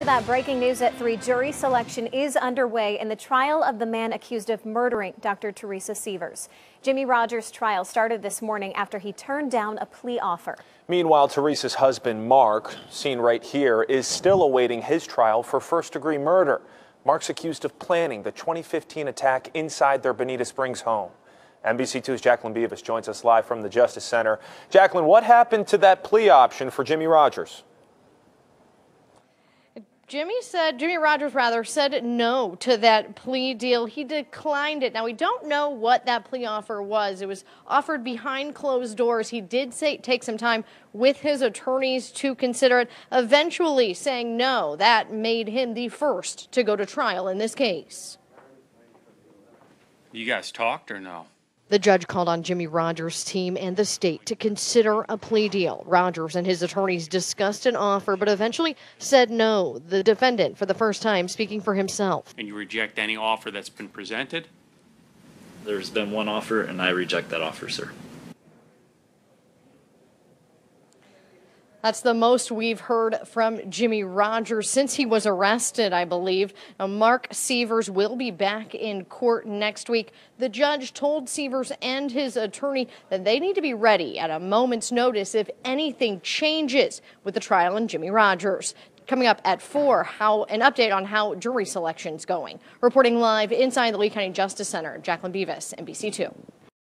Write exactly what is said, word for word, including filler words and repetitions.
that, breaking news at three. Jury selection is underway in the trial of the man accused of murdering Doctor Teresa Sievers. Jimmy Rodgers' trial started this morning after he turned down a plea offer. Meanwhile, Teresa's husband, Mark, seen right here, is still awaiting his trial for first-degree murder. Mark's accused of planning the twenty fifteen attack inside their Bonita Springs home. N B C two's Jacqueline Beavis joins us live from the Justice Center. Jacqueline, what happened to that plea option for Jimmy Rodgers? Jimmy said, Jimmy Rodgers rather, said no to that plea deal. He declined it. Now, we don't know what that plea offer was. It was offered behind closed doors. He did say take some time with his attorneys to consider it, eventually saying no. That made him the first to go to trial in this case. You guys talked or no? The judge called on Jimmy Rodgers' team and the state to consider a plea deal. Rodgers and his attorneys discussed an offer, but eventually said no. The defendant, for the first time, speaking for himself. And you reject any offer that's been presented? There's been one offer, and I reject that offer, sir. That's the most we've heard from Jimmy Rodgers since he was arrested, I believe. Now, Mark Sievers will be back in court next week. The judge told Sievers and his attorney that they need to be ready at a moment's notice if anything changes with the trial in Jimmy Rodgers. Coming up at four, how an update on how jury selection's going. Reporting live inside the Lee County Justice Center, Jacqueline Beavis, N B C two.